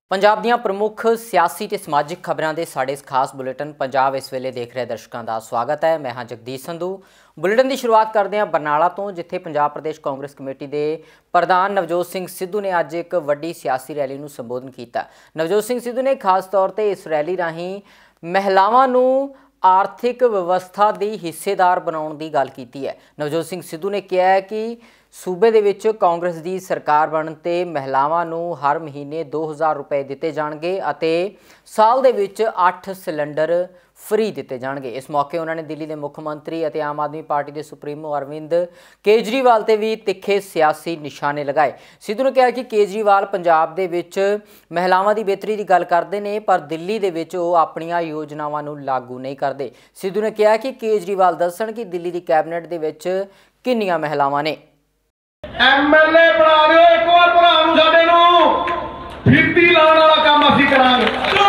पंजाब दीयां प्रमुख सियासी ते समाजिक खबरों के साढ़े इस खास बुलेटिन पंजाब इस वेले देख रहे दर्शकों का स्वागत है। मैं हाँ जगदीश संधू। बुलेटिन की शुरुआत करते हैं बरनाला तो, जिथे पंजाब प्रदेश कांग्रेस कमेटी के प्रधान नवजोत सिंह सिद्धू ने अज एक वड्डी सियासी रैली को संबोधन किया। नवजोत सिंह सिद्धू ने खास तौर पर इस रैली राही महिलावां नूं आर्थिक व्यवस्था की हिस्सेदार बनाने की गल की है। नवजोत सिंह सिद्धू ने कहा है कि सूबे दे विच कांग्रेस की सरकार बनने ते महिलावां नूं हर महीने 2000 रुपए दिते जाणगे अते साल दे विच 8 सिलेंडर फ्री दिते जाणगे। इस मौके उन्होंने दिल्ली के मुख्यमंत्री अते आम आदमी पार्टी के सुप्रीमो अरविंद केजरीवाल ते भी तिखे सियासी निशाने लगाए। सिद्धू ने कहा कि केजरीवाल पंजाब दे विच महिलावां दी बेहतरी की गल करते हैं पर दिल्ली दे विच वो अपनियां योजनावां नूं लागू नहीं करते। सिद्धू ने कहा कि केजरीवाल दस्सण कि दिल्ली की कैबिनेट दे विच किन्नियां महिलावां ने। एमएलए बना दिओ एक बार भरा नूं साडे नूं फिरती लाउण वाला काम असीं करांगे।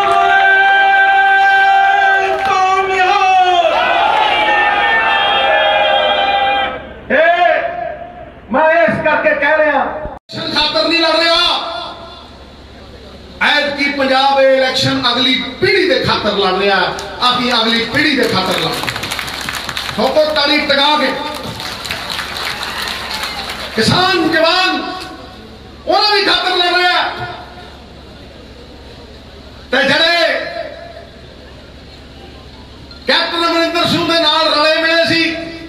मैं इस करके कह रहा खातर नहीं लड़ रहा, ऐत की पंजाब इलेक्शन अगली पीढ़ी के खातर लड़ रहा। असीं अगली पीढ़ी के खातर लड़ ठोको ताली टका के किसान जवान उन्होंने भी खातर लड़ रहा ते जड़े कैप्टन अमरिंदर सिंह के नाल रले मिले सी,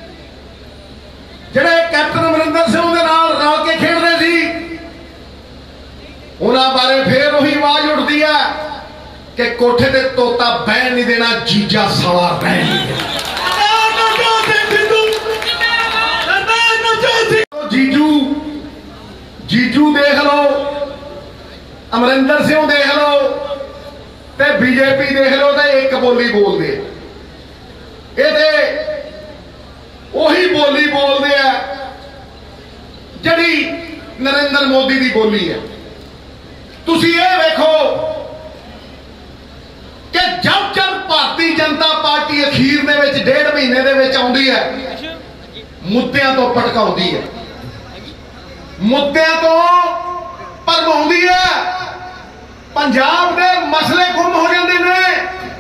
जड़े कैप्टन अमरिंदर सिंह के नाल रल के खेड रहे सी, उन्होंने बारे फिर वही आवाज उठती है कि कोठे ते तोता बहन नहीं देना, जीजा साला बहन नहीं देना। जीजू देख लो, अमरिंदर सिंह देख लो ते बीजेपी देख लो, तो एक बोली बोल दे ये उही बोली बोलते हैं जड़ी नरेंद्र मोदी की बोली है। तुसी ये देखो कि जब जब भारतीय जनता पार्टी अखीर दे विच 1.5 महीने दे विच आउंदी है, मुद्दों तो भटकाउंदी है, मुद्दों तो भरमाउंदी है, पंजाब के मसले गुम हो जाते हैं,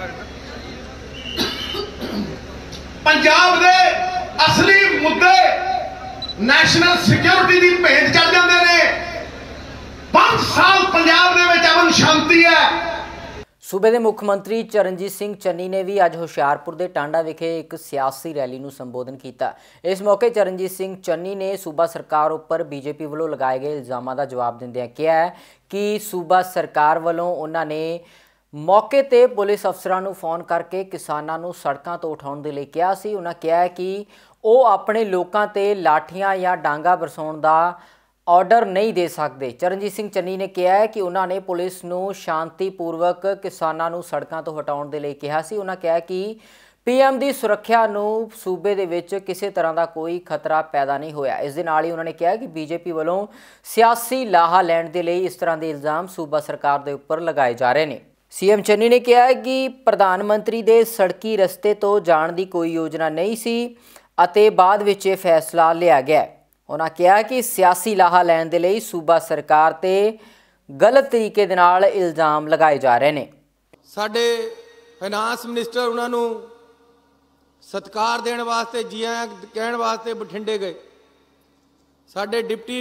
पंजाब के असली मुद्दे नेशनल सिक्योरिटी की भेंट चढ़ जाते हैं। 5 साल पंजाब दे विच अमन शांति है। सूबे के मुख्यमंत्री चरणजीत सिंह चन्नी ने भी अज हुशियारपुर के टांडा विखे एक सियासी रैली को संबोधन किया। इस मौके चरणजीत सिंह चन्नी ने सूबा सरकार उपर बीजेपी वालों लगाए गए इल्जामों का जवाब दिंदियां कहा है कि सूबा सरकार वालों उन्होंने मौके ते पुलिस अफसरां नूं फोन करके किसानां नूं सड़कों तो उठाउण दे लई कहा सी। उन्होंने कहा है कि वो अपने लोगों ते लाठियां या डांगा बरसाउण दा ऑर्डर नहीं दे सकते। चरणजीत सिंह चन्नी ने कहा है कि उन्होंने पुलिस नूं शांतिपूर्वक किसानां नूं सड़कों तो हटाउण दे लई कहा सी। उन्होंने कहा कि पीएम की सुरक्षा नूं सूबे दे विच किसी तरह का कोई खतरा पैदा नहीं होया। इस दे नाल ही उन्होंने कहा कि बीजेपी वालों सियासी लाहा लैण दे लई इस तरह के इल्जाम सूबा सरकार के उपर लगाए जा रहे हैं। सीएम चन्नी ने कहा है कि प्रधानमंत्री के सड़की रस्ते तो जाण की कोई योजना नहीं सी अते बाद विच ये फैसला लिया गया। उन्होंने कहा कि सियासी लाहा लैण दे लई सूबा सरकार ते गलत तरीके दे नाल इल्जाम लगाए जा रहे हैं। साडे फाइनांस मिनिस्टर उन्होंने सत्कार देने वास्ते जी आया कहण वास्ते बठिंडे गए। साडे डिप्टी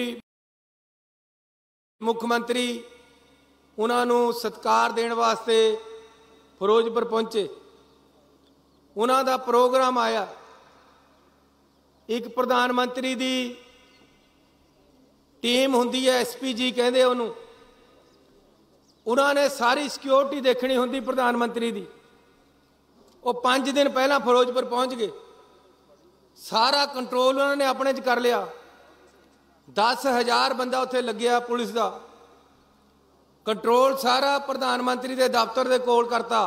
मुख्यमंत्री उन्होंने सत्कार देने वास्ते फिरोजपुर पहुंचे। उन्हों का प्रोग्राम आया, एक प्रधानमंत्री की टीम होंदी है, एसपीजी कहते उन्होंने, उन्होंने सारी सिक्योरिटी देखनी होंदी प्रधानमंत्री की। वो 5 दिन पहला फिरोजपुर पहुंच गए, सारा कंट्रोल उन्होंने अपने च कर लिया। 10,000 बंदा उत्थे लग्या पुलिस का, कंट्रोल सारा प्रधानमंत्री के दफ्तर के कोल करता।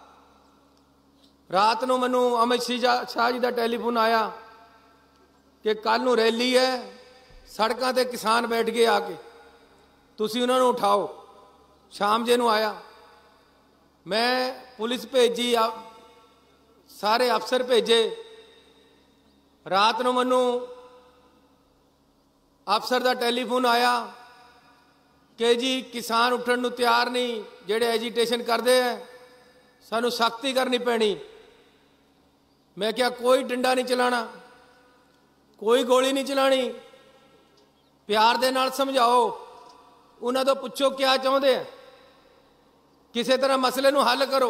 रात को मैनू अमित शाह जी का टैलीफोन आया कि कल नूं रैली है, सड़कों ते किसान बैठ गए आके, तुसी उन्होंने उठाओ। शाम जे नूं आया, मैं पुलिस भेजी, सारे अफसर भेजे। रात को मैनू अफसर का टैलीफोन आया कि जी किसान उठण नूं तैयार नहीं, ਜਿਹੜੇ एजीटेशन करते हैं सानू सख्ती करनी पैनी। मैं क्या कोई डंडा नहीं चलाना, कोई गोली नहीं चलानी, प्यार दे नाल समझाओ, उन्हां तों पुछो क्या चाहुंदे हैं, किसी तरह मसले नूं हल करो।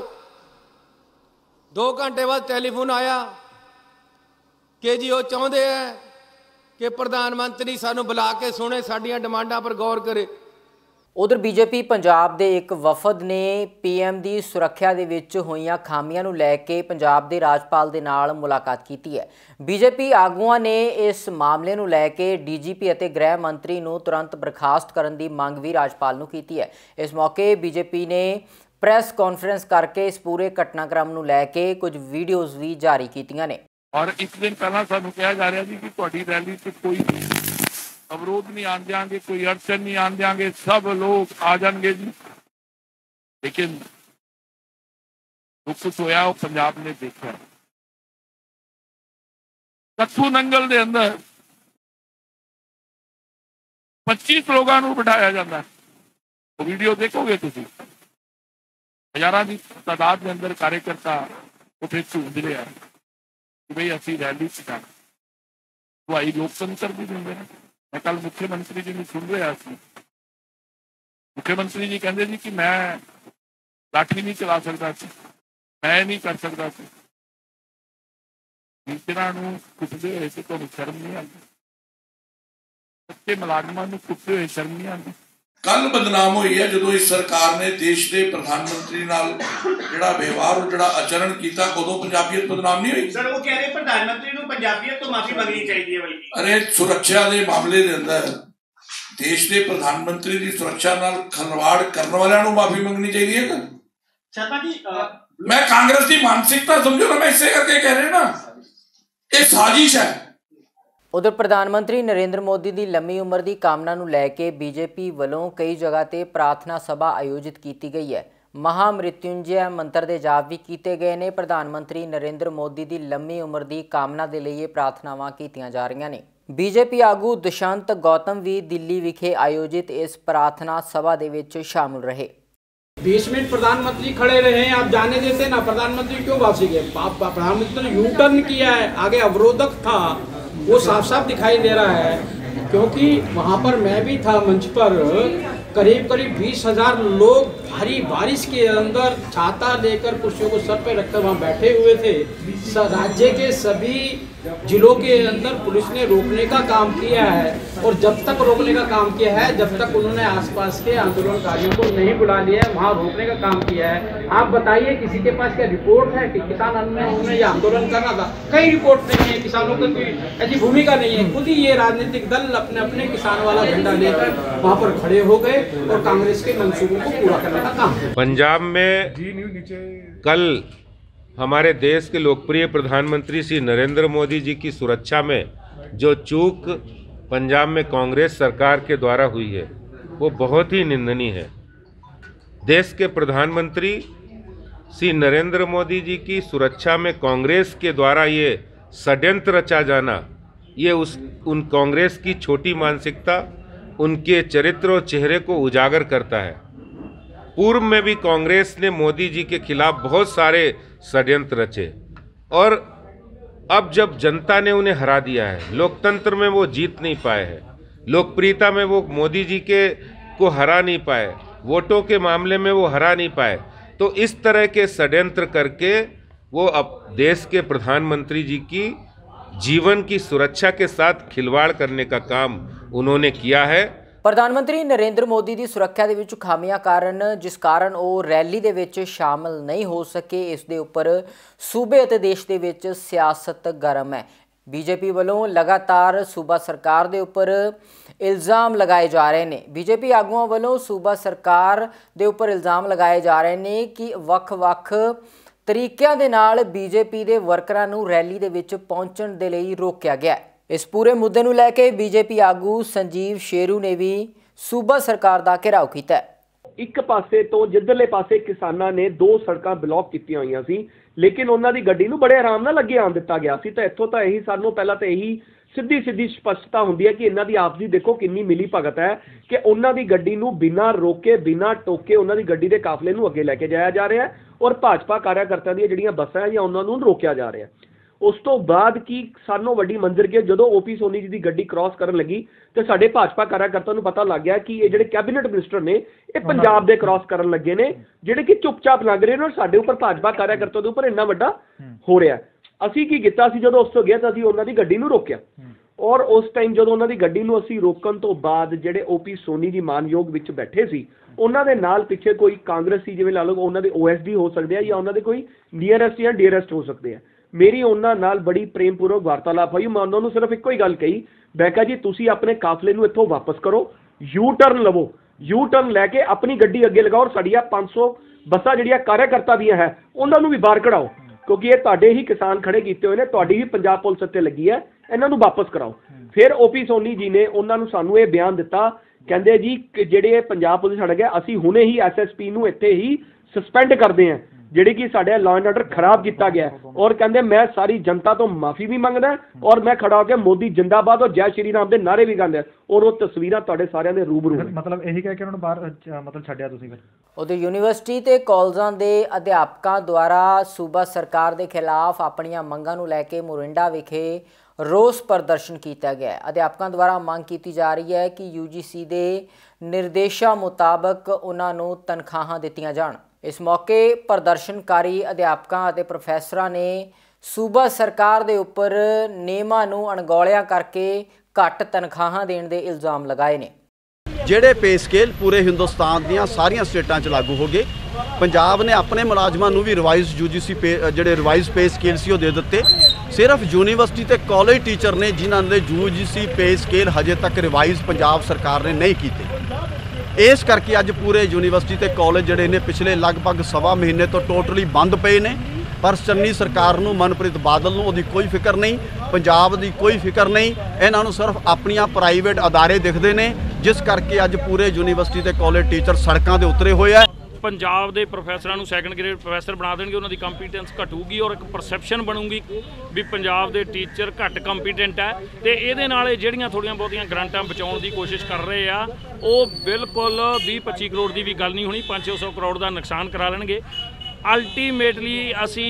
2 घंटे बाद टैलीफोन आया कि जी वो चाहुंदे हैं कि प्रधानमंत्री सानू बुला के सुने, साडियां डिमांडां पर गौर करे। उधर बीजेपी पंजाब के एक वफद ने पीएम की सुरक्षा के विच होईयां खामियां नूं लैके पंजाब के राजपाल दे नाल मुलाकात की है। बीजेपी आगुआं ने इस मामले नूं लैके डीजीपी और गृह मंत्री नूं तुरंत बर्खास्त करने की मंग भी राजपाल नूं कीती है। इस मौके बीजेपी ने प्रैस कॉन्फ्रेंस करके इस पूरे घटनाक्रम नूं लैके कुछ वीडियोज़ भी जारी कीतियां ने। और एक दिन पहला सानू कहा जा रहा जी कि तुहाडी रैली से कोई अवरोध नहीं आन देंगे, कोई अड़चन नहीं आन देंगे, सब लोग आ जाएंगे जी। लेकिन दुख कुछ होया पंजाब ने देखा, कत्थू नंगल दे अंदर 25 लोगों को बिठाया जाता है। वो वीडियो देखोगे तुम, हजारों की तादाद के अंदर कार्यकर्ता उठे झूंझ रहे हैं कि भाई असी रैली च जाना। दवाई लोकतंत्र भी देंगे ना। मैं कल मुख्यमंत्री जी ने सुन रहा सी, मुख्यमंत्री जी कहते जी कि मैं लाठी नहीं चला सकता सी, मैं नहीं कर सकता सी। टीचरां नूं कुटदे होए ते तुहानूं शर्म नहीं आती? सच्चे मुलाजमां नूं कुटदे होए शर्म नहीं आती? कल बदनाम हुई है जो इस सरकार ने देश के प्रधानमंत्री नाल जिहड़ा व्यवहार और जिहड़ा आचरण किया, उदों पंजाबीयत बदनाम नहीं हुई। सर वो कह रहे प्रधानमंत्री को पंजाबीयत तो माफी मंगनी चाहिए। बल्कि अरे सुरक्षा के मामले के अंदर देश के प्रधानमंत्री की सुरक्षा नाल खलवाड़ करने वालों को माफी मंगनी चाहिए। शर्मा जी मैं कांग्रेस की मानसिकता समझो ना, मैं इसे करके कह रहे ना, ये साजिश है। उधर प्रधानमंत्री नरेंद्र मोदी की लंबी उम्र की कामना नूं लैके बीजेपी वालों कई जगह ते प्रार्थना सभा आयोजित की गई है। महामृत्युंजय मंत्र के जाप भी किए गए ने। प्रधानमंत्री नरेंद्र मोदी की लंबी उम्र की कामना के लिए प्रार्थनावां कीतियां जा रही ने। बीजेपी आगू दुष्यंत गौतम भी दिल्ली विखे आयोजित इस प्रार्थना सभा दे विच शामिल रहे। 20 मिनट प्रधानमंत्री खड़े रहे, आप जाने देते ना। प्रधानमंत्री क्यों वापसी गए? प्रधानमंत्री ने यू टर्न किया है, आगे अवरोधक था वो साफ साफ दिखाई दे रहा है, क्योंकि वहाँ पर मैं भी था मंच पर। करीब 20,000 लोग भारी बारिश के अंदर छाता लेकर कुर्सियों को सर पे रखकर वहाँ बैठे हुए थे। राज्य के सभी जिलों के अंदर पुलिस ने रोकने का काम किया है, और जब तक रोकने का काम किया है, जब तक उन्होंने आसपास के आंदोलनकारियों को नहीं बुला लिया है, वहाँ रोकने का काम किया है। आप बताइए किसी के पास क्या रिपोर्ट है कि किसान उन्होंने ये आंदोलन करना था? कहीं रिपोर्ट नहीं है, किसानों की कोई ऐसी भूमिका नहीं है। खुद ही ये राजनीतिक दल अपने अपने किसान वाला झंडा लेकर वहाँ पर खड़े हो गए और कांग्रेस के मंसूबों को पूरा करने का काम। पंजाब में कल हमारे देश के लोकप्रिय प्रधानमंत्री श्री नरेंद्र मोदी जी की सुरक्षा में जो चूक पंजाब में कांग्रेस सरकार के द्वारा हुई है वो बहुत ही निंदनीय है। देश के प्रधानमंत्री श्री नरेंद्र मोदी जी की सुरक्षा में कांग्रेस के द्वारा ये षड्यंत्र रचा जाना, ये उन कांग्रेस की छोटी मानसिकता, उनके चरित्र और चेहरे को उजागर करता है। पूर्व में भी कांग्रेस ने मोदी जी के खिलाफ बहुत सारे षड्यंत्र रचे, और अब जब जनता ने उन्हें हरा दिया है, लोकतंत्र में वो जीत नहीं पाए हैं, लोकप्रियता में वो मोदी जी को हरा नहीं पाए, वोटों के मामले में वो हरा नहीं पाए, तो इस तरह के षड्यंत्र करके वो अब देश के प्रधानमंत्री जी की जीवन की सुरक्षा के साथ खिलवाड़ करने का काम उन्होंने किया है। प्रधानमंत्री नरेंद्र मोदी की सुरक्षा के विच खामियां कारण जिस कारण वो रैली दे विच शामिल नहीं हो सके, इस दे उपर सूबे अते देश के विच सियासत गर्म है। बीजेपी वालों लगातार सूबा सरकार के उपर इल्ज़ाम लगाए जा रहे हैं। बीजेपी आगुआं वालों सूबा सरकार के उपर इल्ज़ाम लगाए जा रहे हैं कि वख-वख तरीकों के नाल बीजेपी के वर्करां नूं रैली दे विच पहुंचण दे लई रोकिया गया। इस पूरे मुद्दे नूं लैके बीजेपी आगू संजीव शेरू ने भी सूबा सरकार का घेराव किया। एक पासे तो जिधरले पासे किसानां ने 2 सड़कां ब्लॉक कीतियां होईयां सी, लेकिन उन्हां दी गड्डी नूं बड़े आराम नाल अगे आउण दित्ता गया सी। तो इत्थों तो यही सानूं पहला तो यही ਸਿੱਧੀ ਸਿੱਧੀ ਸਪਸ਼ਟਤਾ ਹੁੰਦੀ ਹੈ ਕਿ ਇਹਨਾਂ ਦੀ ਆਪਸੀ ਦੇਖੋ ਕਿੰਨੀ ਮਿਲੀ ਭਗਤ ਹੈ ਕਿ ਉਹਨਾਂ ਦੀ ਗੱਡੀ ਨੂੰ ਬਿਨਾਂ ਰੋਕੇ ਬਿਨਾਂ ਟੋਕੇ ਉਹਨਾਂ ਦੀ ਗੱਡੀ ਦੇ ਕਾਫਲੇ ਨੂੰ ਅੱਗੇ ਲੈ ਕੇ ਜਾਇਆ ਜਾ ਰਿਹਾ ਹੈ ਔਰ ਭਾਜਪਾ ਕਾਰਿਆਕਰਤਾਵਾਂ ਦੀਆਂ ਜਿਹੜੀਆਂ ਬੱਸਾਂ ਹੈ ਜਾਂ ਉਹਨਾਂ ਨੂੰ ਰੋਕਿਆ ਜਾ ਰਿਹਾ। ਉਸ ਤੋਂ ਬਾਅਦ ਕੀ ਸਾਨੂੰ ਵੱਡੀ ਮੰਜ਼ਰ ਕਿ ਜਦੋਂ ਓਪੀ ਸੋਨੀ ਜੀ ਦੀ ਗੱਡੀ ਕ੍ਰਾਸ ਕਰਨ ਲੱਗੀ ਤੇ ਸਾਡੇ ਭਾਜਪਾ ਕਾਰਿਆਕਰਤਾਵਾਂ ਨੂੰ ਪਤਾ ਲੱਗ ਗਿਆ ਕਿ ਇਹ ਜਿਹੜੇ ਕੈਬਨਿਟ ਮਿਨਿਸਟਰ ਨੇ ਇਹ ਪੰਜਾਬ ਦੇ ਕ੍ਰਾਸ ਕਰਨ ਲੱਗੇ ਨੇ, ਜਿਹੜੇ ਕਿ ਚੁੱਪਚਾਪ ਲੰਘ ਰਹੇ ਨੇ ਔਰ ਸਾਡੇ ਉੱਪਰ ਭਾਜਪਾ ਕਾਰਿਆਕਰਤਾਵਾਂ ਦੇ ਉੱਪਰ ਇੰਨਾ ਵੱਡਾ ਹੋ ਰਿਹਾ। ਅਸੀਂ ਕੀ ਕੀਤਾ ਸੀ, ਜਦੋਂ ਉਸ ਤੋਂ ਗਿਆ ਤਾਂ ਅਸੀਂ ਉਹਨਾਂ ਦੀ ਗੱਡੀ ਨੂੰ ਰੋਕਿਆ ਔਰ ਉਸ ਟਾਈਮ ਜਦੋਂ ਉਹਨਾਂ ਦੀ ਗੱਡੀ ਨੂੰ ਅਸੀਂ ਰੋਕਣ ਤੋਂ ਬਾਅਦ ਜਿਹੜੇ ਓਪੀ ਸੋਨੀ ਜੀ ਮਾਨਯੋਗ ਵਿੱਚ ਬੈਠੇ ਸੀ ਉਹਨਾਂ ਦੇ ਨਾਲ ਪਿੱਛੇ ਕੋਈ ਕਾਂਗਰਸੀ ਜਿਵੇਂ ਲਾ ਲਓ ਉਹਨਾਂ ਦੇ OSD ਹੋ ਸਕਦੇ ਆ ਜਾਂ ਉਹਨਾਂ ਦੇ ਕੋਈ ਨੀਅਰੈਸਟ ਜਾਂ ਡੀਅਰੈਸਟ ਹੋ ਸਕਦੇ ਆ। ਮੇਰੀ ਉਹਨਾਂ ਨਾਲ ਬੜੀ ਪ੍ਰੇਮਪੂਰਵਕ ਵਾਰਤਾਲਾਪ ਹੋਈ। ਮੈਂ ਉਹਨਾਂ ਨੂੰ ਸਿਰਫ ਇੱਕੋ ਹੀ ਗੱਲ ਕਹੀ, ਮੈਂ ਕਿਹਾ ਜੀ ਤੁਸੀਂ ਆਪਣੇ ਕਾਫਲੇ ਨੂੰ ਇੱਥੋਂ ਵਾਪਸ ਕਰੋ, ਯੂ ਟਰਨ ਲਵੋ, ਯੂ ਟਰਨ ਲੈ ਕੇ ਆਪਣੀ ਗੱਡੀ ਅੱਗੇ ਲਗਾਓ ਔਰ ਸਾਡੀਆਂ 500 ਬੱਸਾਂ ਜਿਹੜੀਆਂ ਕਾਰਿਆਕਰਤਾ ਦੀਆਂ ਹੈ ਉਹਨਾਂ ਨੂੰ ਵੀ ਬਾਹਰ ਕਢਾਓ, ਕਿਉਂਕਿ ਇਹ ਤੁਹਾਡੇ ਹੀ ਕਿਸਾਨ ਖੜੇ ਕੀਤੇ ਹੋਏ ਨੇ, ਤੁਹਾਡੀ ਹੀ ਪੰਜਾਬ ਪੁਲਿਸ ਉੱਤੇ ਲੱਗੀ ਹੈ, ਇਹਨਾਂ ਨੂੰ ਵਾਪਸ ਕਰਾਓ। ਫਿਰ ਓਪੀ ਸੋਨੀ ਜੀ ਨੇ ਉਹਨਾਂ ਨੂੰ ਸਾਨੂੰ ਇਹ ਬਿਆਨ ਦਿੱਤਾ, ਕਹਿੰਦੇ ਜੀ ਕਿ ਜਿਹੜੇ ਪੰਜਾਬ ਪੁਲਿਸ ਛੱਡ ਗਿਆ ਅਸੀਂ ਹੁਣੇ ਹੀ SSP ਨੂੰ ਇੱਥੇ ਹੀ ਸਸਪੈਂਡ ਕਰਦੇ ਹਾਂ, ਜਿਹੜੀ ਕਿ ਸਾਡੇ ਲਾਅ ਐਂਡ ਆਰਡਰ ਖਰਾਬ ਕੀਤਾ ਗਿਆ ਔਰ ਕਹਿੰਦੇ ਮੈਂ ਸਾਰੀ ਜਨਤਾ ਤੋਂ ਮਾਫੀ ਵੀ ਮੰਗਦਾ ਔਰ ਮੈਂ ਖੜਾ ਹੋ ਕੇ ਮੋਦੀ ਜਿੰਦਾਬਾਦ ਔਰ ਜੈ ਸ਼੍ਰੀ ਰਾਮ ਦੇ ਨਾਰੇ ਵੀ ਗਾਉਂਦਾ ਔਰ ਉਹ ਤਸਵੀਰਾਂ ਤੁਹਾਡੇ ਸਾਰਿਆਂ ਦੇ ਰੂਬਰੂ ਨੇ। ਮਤਲਬ ਇਹੀ ਕਹਿ ਕੇ ਉਹਨਾਂ ਨੂੰ ਬਾਹਰ ਮਤਲਬ ਛੱਡਿਆ ਤੁਸੀਂ ਫਿਰ? ਉਧਰ ਯੂਨੀਵਰਸਿਟੀ ਤੇ ਕਾਲਜਾਂ ਦੇ ਅਧਿਆਪਕਾਂ ਦੁਆਰਾ ਸੂਬਾ ਸਰਕਾਰ ਦੇ ਖਿਲਾਫ ਆਪਣੀਆਂ ਮੰਗਾਂ ਨੂੰ ਲੈ ਕੇ ਮੋਰਿੰਡਾ ਵਿਖੇ ਰੋਸ ਪ੍ਰਦਰਸ਼ਨ ਕੀਤਾ ਗਿਆ। ਅਧਿਆਪਕਾਂ ਦੁਆਰਾ ਮੰਗ ਕੀਤੀ ਜਾ ਰਹੀ ਹੈ ਕਿ UGC ਦੇ ਨਿਰਦੇਸ਼ਾਂ ਮੁਤਾਬਕ ਉਹਨਾਂ ਨੂੰ ਤਨਖਾਹਾਂ ਦਿੱਤੀਆਂ ਜਾਣ। ਇਸ ਮੌਕੇ ਪ੍ਰਦਰਸ਼ਨਕਾਰੀ ਅਧਿਆਪਕਾਂ ਅਤੇ ਪ੍ਰੋਫੈਸਰਾਂ ਨੇ ਸੂਬਾ ਸਰਕਾਰ ਦੇ ਉੱਪਰ ਨਿਯਮਾਂ ਨੂੰ ਅਣਗੌਲਿਆ ਕਰਕੇ ਘੱਟ ਤਨਖਾਹਾਂ ਦੇਣ ਦੇ ਇਲਜ਼ਾਮ ਲਗਾਏ ਨੇ। ਜਿਹੜੇ ਪੇ ਸਕੇਲ ਪੂਰੇ ਹਿੰਦੁਸਤਾਨ ਦੀਆਂ ਸਾਰੀਆਂ ਸਟੇਟਾਂ 'ਚ ਲਾਗੂ ਹੋ ਗਏ। ਪੰਜਾਬ ਨੇ ਆਪਣੇ ਮੁਲਾਜ਼ਮਾਂ ਨੂੰ ਵੀ ਰਿਵਾਈਜ਼ UGC ਜਿਹੜੇ ਰਿਵਾਈਜ਼ ਪੇ ਸਕੇਲ ਸੀ ਉਹ ਦੇ ਦਿੱਤੇ। ਸਿਰਫ ਯੂਨੀਵਰਸਿਟੀ ਤੇ ਕਾਲਜ ਟੀਚਰ ਨੇ ਜਿਨ੍ਹਾਂ ਦੇ UGC ਪੇ ਸਕੇਲ ਹਜੇ ਤੱਕ ਰਿਵਾਈਜ਼ ਪੰਜਾਬ ਸਰਕਾਰ ਨੇ ਨਹੀਂ ਕੀਤੇ। ਇਸ ਕਰਕੇ ਅੱਜ ਪੂਰੇ ਯੂਨੀਵਰਸਿਟੀ ਤੇ ਕਾਲਜ ਜਿਹੜੇ ਨੇ ਪਿਛਲੇ ਲਗਭਗ ਸਵਾ ਮਹੀਨੇ ਤੋਂ ਟੋਟਲੀ ਬੰਦ ਪਏ ਨੇ। ਪਰ ਚੰਨੀ ਸਰਕਾਰ ਨੂੰ, ਮਨਪ੍ਰੀਤ ਬਾਦਲ ਨੂੰ ਉਹਦੀ ਕੋਈ ਫਿਕਰ ਨਹੀਂ, ਪੰਜਾਬ ਦੀ ਕੋਈ ਫਿਕਰ ਨਹੀਂ। ਇਹਨਾਂ ਨੂੰ ਸਿਰਫ ਆਪਣੀਆਂ ਪ੍ਰਾਈਵੇਟ ਅਦਾਰੇ ਦਿਖਦੇ ਨੇ, ਜਿਸ ਕਰਕੇ ਅੱਜ ਪੂਰੇ ਯੂਨੀਵਰਸਿਟੀ ਤੇ ਕਾਲਜ ਟੀਚਰ ਸੜਕਾਂ ਦੇ ਉਤਰੇ ਹੋਏ ਆ। ਪੰਜਾਬ ਦੇ ਪ੍ਰੋਫੈਸਰਾਂ ਨੂੰ ਸੈਕੰਡ ਗ੍ਰੇਡ ਪ੍ਰੋਫੈਸਰ ਬਣਾ ਦੇਣਗੇ, ਉਹਨਾਂ ਦੀ ਕੰਪੀਟੈਂਸ ਘਟੂਗੀ ਔਰ ਇੱਕ ਪਰਸੈਪਸ਼ਨ ਬਣੂਗੀ ਵੀ ਪੰਜਾਬ ਦੇ ਟੀਚਰ ਘੱਟ ਕੰਪੀਟੈਂਟ ਹੈ। ਤੇ ਇਹਦੇ ਨਾਲ ਇਹ ਜਿਹੜੀਆਂ ਥੋੜ੍ਹੀਆਂ ਬਹੁਤੀਆਂ ਗ੍ਰਾਂਟਾਂ ਬਚਾਉਣ ਦੀ ਕੋਸ਼ਿਸ਼ ਕਰ ਰਹੇ ਆ ਉਹ ਬਿਲਕੁਲ 20-25 ਕਰੋੜ ਦੀ ਵੀ ਗੱਲ ਨਹੀਂ ਹੋਣੀ, 500-600 ਕਰੋੜ ਦਾ ਨੁਕਸਾਨ ਕਰਾ ਲੈਣਗੇ। ਅਲਟੀਮੇਟਲੀ ਅਸੀਂ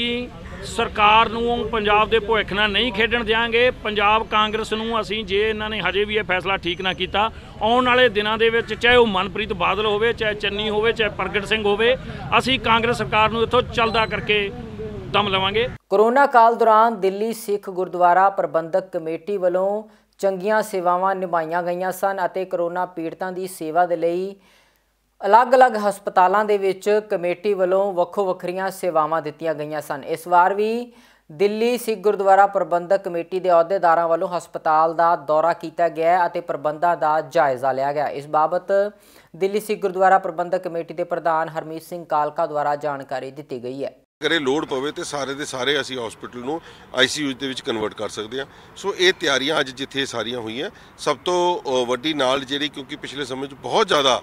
ਸਰਕਾਰ ਨੂੰ ਪੰਜਾਬ ਦੇ ਭਵਿੱਖ ਨਾਲ ਨਹੀਂ ਖੇਡਣ ਦਿਆਂਗੇ। ਪੰਜਾਬ ਕਾਂਗਰਸ ਨੂੰ ਅਸੀਂ, ਜੇ ਇਹਨਾਂ ਨੇ ਹਜੇ ਵੀ ਇਹ ਫੈਸਲਾ ਠੀਕ ਨਾ ਕੀਤਾ, ਆਉਣ ਵਾਲੇ ਦਿਨਾਂ ਦੇ ਵਿੱਚ ਚਾਹੇ ਉਹ ਮਨਪ੍ਰੀਤ ਬਾਦਲ ਹੋਵੇ, ਚਾਹੇ ਚੰਨੀ ਹੋਵੇ, ਚਾਹੇ ਪ੍ਰਗਟ ਸਿੰਘ ਹੋਵੇ, ਅਸੀਂ ਕਾਂਗਰਸ ਸਰਕਾਰ ਨੂੰ ਇੱਥੋਂ ਚੱਲਦਾ ਕਰਕੇ ਦਮ ਲਵਾਂਗੇ। ਕੋਰੋਨਾ ਕਾਲ ਦੌਰਾਨ ਦਿੱਲੀ ਸਿੱਖ ਗੁਰਦੁਆਰਾ ਪ੍ਰਬੰਧਕ ਕਮੇਟੀ ਵੱਲੋਂ ਚੰਗੀਆਂ ਸੇਵਾਵਾਂ ਨਿਭਾਈਆਂ ਗਈਆਂ ਸਨ ਅਤੇ ਕੋਰੋਨਾ ਪੀੜਤਾਂ ਦੀ ਸੇਵਾ ਦੇ ਲਈ ਅਲੱਗ-ਅਲੱਗ ਹਸਪਤਾਲਾਂ ਦੇ ਵਿੱਚ ਕਮੇਟੀ ਵੱਲੋਂ ਵੱਖੋ-ਵੱਖਰੀਆਂ ਸੇਵਾਵਾਂ ਦਿੱਤੀਆਂ ਗਈਆਂ ਸਨ। ਇਸ ਵਾਰ ਵੀ ਦਿੱਲੀ ਸਿੱਖ ਗੁਰਦੁਆਰਾ ਪ੍ਰਬੰਧਕ ਕਮੇਟੀ ਦੇ ਅਹੁਦੇਦਾਰਾਂ ਵੱਲੋਂ ਹਸਪਤਾਲ ਦਾ ਦੌਰਾ ਕੀਤਾ ਗਿਆ ਅਤੇ ਪ੍ਰਬੰਧਾਂ ਦਾ ਜਾਇਜ਼ਾ ਲਿਆ ਗਿਆ। ਇਸ ਬਾਬਤ ਦਿੱਲੀ ਸਿੱਖ ਗੁਰਦੁਆਰਾ ਪ੍ਰਬੰਧਕ ਕਮੇਟੀ ਦੇ ਪ੍ਰਧਾਨ ਹਰਮੀਤ ਸਿੰਘ ਕਾਲਕਾ ਦੁਆਰਾ ਜਾਣਕਾਰੀ ਦਿੱਤੀ ਗਈ ਹੈ। ਕਰੇ ਲੋੜ ਪਵੇ ਤੇ ਸਾਰੇ ਦੇ ਸਾਰੇ ਅਸੀਂ ਹਸਪੀਟਲ ਨੂੰ ICU ਦੇ ਵਿੱਚ ਕਨਵਰਟ ਕਰ ਸਕਦੇ ਹਾਂ। ਸੋ ਇਹ ਤਿਆਰੀਆਂ ਅੱਜ ਜਿੱਥੇ ਸਾਰੀਆਂ ਹੋਈਆਂ, ਸਭ ਤੋਂ ਵੱਡੀ ਨਾਲ ਜਿਹੜੀ, ਕਿਉਂਕਿ ਪਿਛਲੇ ਸਮੇਂ 'ਚ ਬਹੁਤ ਜ਼ਿਆਦਾ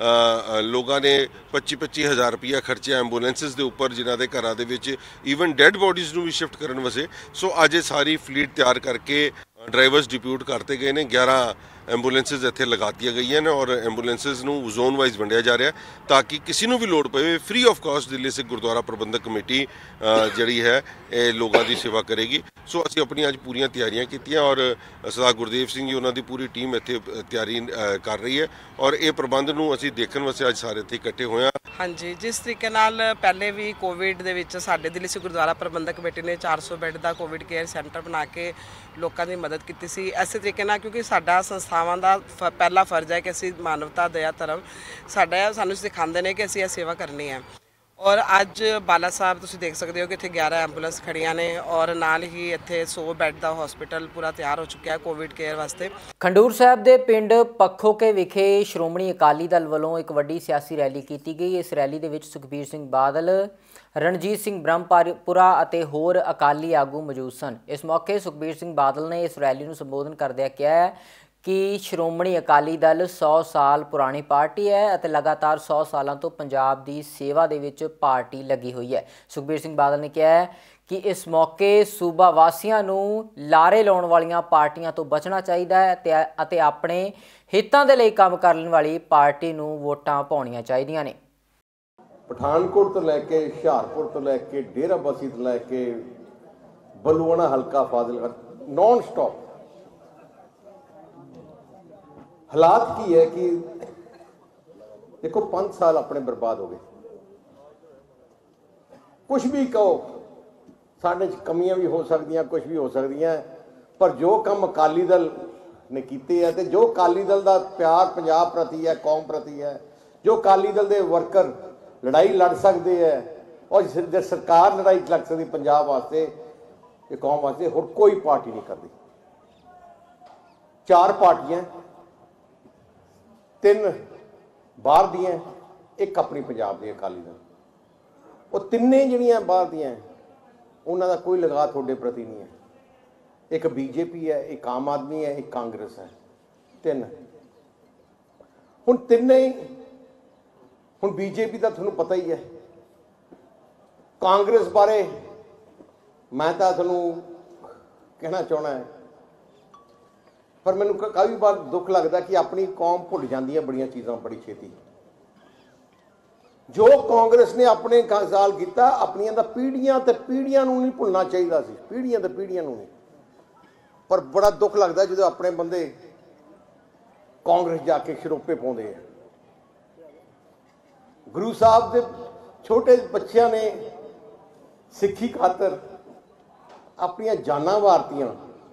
ਲੋਕਾਂ ਨੇ 25-25 ਹਜ਼ਾਰ ਰੁਪਈਆ ਖਰਚਿਆ ਐਂਬੂਲੈਂਸਿਸ ਦੇ ਉੱਪਰ, ਜਿਨ੍ਹਾਂ ਦੇ ਘਰਾਂ ਦੇ ਵਿੱਚ ਈਵਨ ਡੈਡ ਬੋਡੀਜ਼ ਨੂੰ ਵੀ ਸ਼ਿਫਟ ਕਰਨ ਵਾਸਤੇ। ਸੋ ਅੱਜ ਇਹ ਸਾਰੀ ਫਲੀਟ ਤਿਆਰ ਕਰਕੇ ਡਰਾਈਵਰਸ ਡਿਪਿਊਟ ਕਰਤੇ ਗਏ ਨੇ। 11 ਐਂਬੂਲੈਂਸਿਸ ਇੱਥੇ ਲਗਾਤੀਆਂ ਗਈਆਂ ਨੇ ਔਰ ਐਂਬੂਲੈਂਸਿਸ ਨੂੰ ਜ਼ੋਨ ਵਾਈਜ਼ ਵੰਡਿਆ ਜਾ ਰਿਹਾ ਤਾਂ ਕਿ ਕਿਸੇ ਨੂੰ ਵੀ ਲੋੜ ਪਵੇ free of cost Delhi Sikh Gurdwara Prabandhak committee ਜਿਹੜੀ ਹੈ ਇਹ ਲੋਕਾਂ ਦੀ ਸੇਵਾ ਕਰੇਗੀ। ਸੋ ਅਸੀਂ ਆਪਣੀਆਂ ਅੱਜ ਪੂਰੀਆਂ ਤਿਆਰੀਆਂ ਕੀਤੀਆਂ ਔਰ ਸਰਦਾਰ ਗੁਰਦੇਵ ਸਿੰਘ ਜੀ, ਉਹਨਾਂ ਦੀ ਪੂਰੀ ਟੀਮ ਇੱਥੇ ਤਿਆਰੀ ਕਰ ਰਹੀ ਹੈ ਔਰ ਇਹ ਪ੍ਰਬੰਧ ਨੂੰ ਅਸੀਂ ਦੇਖਣ ਵਾਸਤੇ ਅੱਜ ਸਾਰੇ ਇੱਥੇ ਇਕੱਠੇ ਹੋਏ ਹਾਂ। ਹਾਂਜੀ, ਜਿਸ ਤਰੀਕੇ ਨਾਲ ਪਹਿਲੇ ਵੀ ਕੋਵਿਡ ਦੇ ਵਿੱਚ ਸਾਡੇ ਦਿੱਲੀ ਸਿੱਖ ਗੁਰਦੁਆਰਾ ਪ੍ਰਬੰਧਕ ਕਮੇਟੀ ਨੇ 400 ਬੈੱਡ ਦਾ ਕੋਵਿਡ ਕੇਅਰ ਸੈਂਟਰ ਬਣਾ ਕੇ ਲੋਕਾਂ ਦੀ ਮਦਦ ਕੀਤੀ ਸੀ। ਇਸੇ ਤਰੀਕੇ ਨਾਲ, ਕਿਉਂਕਿ ਸਾਡਾ ਸੰਸਥਾਵਾਂ ਦਾ ਪਹਿਲਾ ਫਰਜ਼ ਹੈ ਕਿ ਅਸੀਂ ਮਾਨਵਤਾ, ਦਇਆ, ਧਰਮ ਸਾਨੂੰ ਸਿਖਾਉਂਦੇ ਨੇ ਕਿ ਅਸੀਂ ਇਹ ਸੇਵਾ ਕਰਨੀ ਹੈ। ਔਰ ਅੱਜ ਬਾਲਾ ਸਾਹਿਬ ਤੁਸੀਂ ਦੇਖ ਸਕਦੇ ਹੋ ਕਿ ਇੱਥੇ 11 ਐਂਬੂਲੈਂਸ ਖੜੀਆਂ ਨੇ ਔਰ ਨਾਲ ਹੀ ਇੱਥੇ 100 ਬੈੱਡ ਦਾ ਹਸਪੀਟਲ ਪੂਰਾ ਤਿਆਰ ਹੋ ਚੁੱਕਿਆ ਹੈ ਕੋਵਿਡ ਕੇਅਰ ਵਾਸਤੇ। ਖੰਡੂਰ ਸਾਹਿਬ ਦੇ ਪਿੰਡ ਪੱਖੋਕੇ ਵਿਖੇ ਸ਼੍ਰੋਮਣੀ ਅਕਾਲੀ ਦਲ ਵੱਲੋਂ ਇੱਕ ਵੱਡੀ ਸਿਆਸੀ ਰੈਲੀ ਕੀਤੀ ਗਈ। ਇਸ ਰੈਲੀ ਦੇ ਵਿੱਚ ਸੁਖਬੀਰ ਸਿੰਘ ਬਾਦਲ, ਰਣਜੀਤ ਸਿੰਘ ਬ੍ਰਹਮਪੁਰਾ ਅਤੇ ਹੋਰ ਅਕਾਲੀ ਆਗੂ ਮੌਜੂਦ ਸਨ। ਇਸ ਮੌਕੇ ਸੁਖਬੀਰ ਸਿੰਘ ਬਾਦਲ ਨੇ ਇਸ ਰੈਲੀ ਨੂੰ ਸੰਬੋਧਨ ਕਰਦਿਆਂ ਕਿਹਾ कि श्रोमणी अकाली दल 100 साल पुरानी पार्टी है ਅਤੇ लगातार 100 सालों तो पंजाब की सेवा ਦੇ ਵਿੱਚ पार्टी लगी हुई है। सुखबीर सिंह बादल ने कहा है कि इस मौके सूबा वासियों ਨੂੰ ਲਾਰੇ ਲਾਉਣ ਵਾਲੀਆਂ ਪਾਰਟੀਆਂ ਤੋਂ ਬਚਣਾ ਚਾਹੀਦਾ ਹੈ ਅਤੇ ਆਪਣੇ ਹਿੱਤਾਂ ਦੇ ਲਈ ਕੰਮ ਕਰਨ ਵਾਲੀ ਪਾਰਟੀ ਨੂੰ ਵੋਟਾਂ ਪਾਉਣੀਆਂ ਚਾਹੀਦੀਆਂ ਨੇ। ਪਠਾਨਕੋਟ ਤੋਂ ਲੈ ਕੇ ਹੁਸ਼ਿਆਰਪੁਰ ਤੋਂ ਲੈ ਕੇ ਡੇਰਾਬੱਸੀ ਤੋਂ ਲੈ ਕੇ ਬਲੂਆਣਾ ਹਲਕਾ ਫਾਜ਼ਿਲਕਾ ਨॉन स्टॉप हालात की है कि देखो 5 साल अपने बर्बाद हो गए। कुछ भी कहो साढ़े कमियां भी हो सकदियां, कुछ भी हो सकदियां, पर जो काम अकाली दल ने कीते है ते जो अकाली दल का प्यार पंजाब प्रति है, कौम प्रति है, जो अकाली दल के वर्कर लड़ाई लड़ सकते हैं और जो सरकार लड़ाई लड़ सकती पंजाब वास्ते, कौम वास्ते, होर कोई पार्टी नहीं करती। 4 पार्टियां, 3 बाहर दियां, एक अपनी पंजाब दी अकाली दल। वो तिन्ने जिहड़ियां बाहर दियां उन्हां दा कोई लगा थोड़े प्रति नहीं है। एक बीजेपी है, एक आम आदमी है, एक कांग्रेस है, 3। हुण तिन्ने हुण बीजेपी का तुहानूं पता ही है। कांग्रेस बारे मैं तो तुहानूं कहना चाहना है, पर मैनूं काफ़ी बार दुख लगता कि अपनी कौम भुल जाती है बड़ियां चीज़ां बड़ी छेती। जो कांग्रेस ने अपने साल किया अपनियां दा पीढ़ियां ते पीढ़ियां नूं नहीं भुलना चाहिए सी, पीढ़ियां ते पीढ़ियां नूं नहीं। पर बड़ा दुख लगता जो अपने बंदे कांग्रेस जाके शरोपे पाउंदे हैं। गुरु साहब के छोटे बच्चों ने सिक्खी खातर अपनियां जानां वारतियां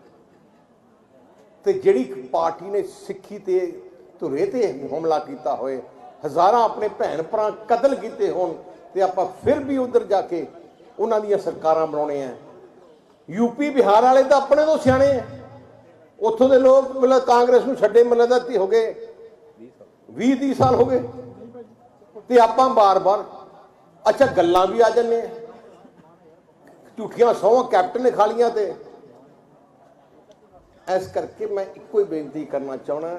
ते जिहड़ी पार्टी ने सिक्खी ते धुरे ते हमला किया होए, हज़ारां अपने भैन भरा कतल किए होण ते आपां फिर भी उधर जाके उन्हां दीयां सरकारां बनाउणे हैं। यूपी बिहार वाले तो अपने तो सियाणे हैं, उत्थों के लोग मतलब कांग्रेस नूं छड्डे मतलब हो गए 20-30 साल हो गए ते आपां बार-बार अच्छा गल्लां भी आ जाने, झूठियां सौहां कैप्टन ने खा लियां ते इस करके मैं एको ही बेनती करना चाहना,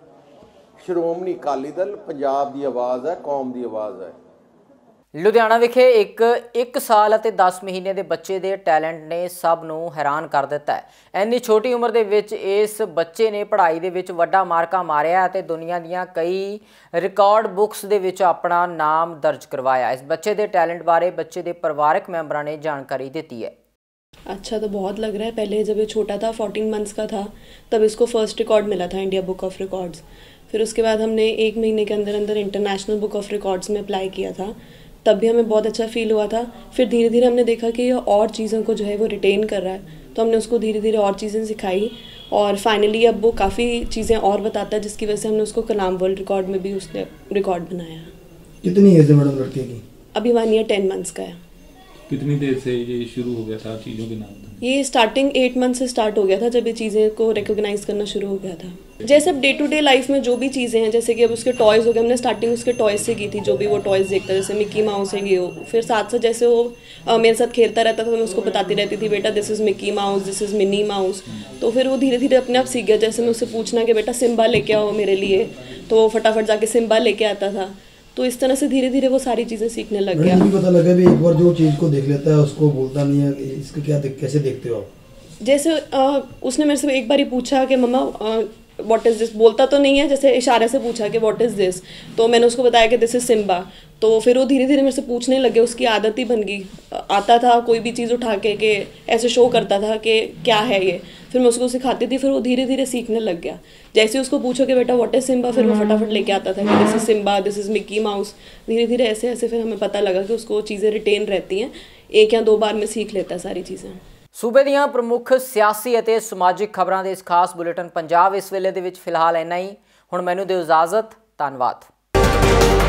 श्रोमणी अकाली दल पंजाब की आवाज़ है, कौम की आवाज़ है। लुधियाना विखे एक साल ਅਤੇ 10 ਮਹੀਨੇ ਦੇ ਬੱਚੇ ਦੇ ਟੈਲੈਂਟ ਨੇ ਸਭ ਨੂੰ ਹੈਰਾਨ ਕਰ ਦਿੱਤਾ ਹੈ। ਇੰਨੀ ਛੋਟੀ ਉਮਰ ਦੇ ਵਿੱਚ ਇਸ ਬੱਚੇ ਨੇ ਪੜ੍ਹਾਈ ਦੇ ਵਿੱਚ ਵੱਡਾ ਮਾਰਕਾ ਮਾਰਿਆ ਅਤੇ ਦੁਨੀਆ ਦੀਆਂ ਕਈ ਰਿਕਾਰਡ ਬੁੱਕਸ ਦੇ ਵਿੱਚ ਆਪਣਾ ਨਾਮ ਦਰਜ ਕਰਵਾਇਆ। ਇਸ ਬੱਚੇ ਦੇ ਟੈਲੈਂਟ ਬਾਰੇ ਬੱਚੇ ਦੇ ਪਰਿਵਾਰਕ ਮੈਂਬਰਾਂ ਨੇ ਜਾਣਕਾਰੀ ਦਿੱਤੀ है। अच्छा तो बहुत लग रहा है। पहले जब ये छोटा था 14 मंथ्स का था तब इसको फर्स्ट रिकॉर्ड मिला था इंडिया बुक ऑफ रिकॉर्ड्स। फिर उसके बाद हमने 1 महीने के अंदर अंदर इंटरनेशनल बुक ऑफ रिकॉर्ड्स में अप्लाई किया था, तब भी हमें बहुत अच्छा फील हुआ था। फिर धीरे धीरे हमने देखा कि ये और चीज़ों को जो है वो रिटेन कर रहा है, तो हमने उसको धीरे धीरे और चीज़ें सिखाई और फाइनली अब वो काफ़ी चीज़ें और बताता है, जिसकी वजह से हमने उसको कलाम वर्ल्ड रिकॉर्ड में भी उसने रिकॉर्ड बनाया। कितनी एज है मैडम लड़के की? अभी 1 ईयर 10 मंथ्स का है। कितनी देर से ये शुरू हो गया था चीज़ों के नाम? ये स्टार्टिंग 8 मंथ से स्टार्ट हो गया था, जब ये चीज़ें को रिकॉग्नाइज करना शुरू हो गया था। जैसे अब डे टू डे लाइफ में जो भी चीज़ें हैं, जैसे कि अब उसके टॉयज़ हो गए, हमने स्टार्टिंग उसके टॉयज़ से की थी, जो भी वो टॉयज़ देखता है जैसे मिक्की माउस है ये हो। फिर साथ साथ जैसे वो मेरे साथ खेलता रहता था, मैं उसको बताती रहती थी बेटा this is Mickey Mouse, this is Minnie Mouse. तो फिर वो धीरे धीरे अपने आप सीख गया। जैसे मैं उससे पूछना कि बेटा सिम्बा लेके आओ मेरे लिए, तो वो फटाफट जाके सिम्बा लेके आता था। तो इस तरह से धीरे धीरे वो सारी चीज़ें सीखने लग गया। मुझे पता लगा भी एक बार जो चीज़ को देख लेता है उसको बोलता नहीं है, इसको कैसे देखते हो आप? जैसे उसने मेरे से एक बार ही पूछा कि मम्मा व्हाट इज़ दिस, बोलता तो नहीं है, जैसे इशारे से पूछा कि व्हाट इज़ दिस, तो मैंने उसको बताया कि दिस इज़ सिम्बा। तो फिर वो धीरे धीरे मेरे से पूछने लगे, उसकी आदत ही बन गई। आता था कोई भी चीज़ उठा के ऐसे शो करता था कि क्या है ये, फिर मैं उसको सिखाती थी, फिर वो धीरे धीरे सीखने लग गया। जैसे उसको पूछो कि बेटा व्हाट इज़ सिम्बा, फिर वो फटाफट लेके आता था कि this is Simba, this is Mickey Mouse. धीरे धीरे ऐसे ऐसे फिर हमें पता लगा कि उसको चीज़ें रिटेन रहती हैं, 1 या 2 बार में सीख लेता है सारी चीज़ें। सूबे ਦੀਆਂ प्रमुख सियासी ਅਤੇ समाजिक खबरों के इस खास बुलेटिन पंजाब इस वेले ਦੇ ਵਿੱਚ ਫਿਲਹਾਲ ਇੰਨਾ ਹੀ। ਹੁਣ ਮੈਨੂੰ ਦਿਓ इजाजत। ਧੰਨਵਾਦ।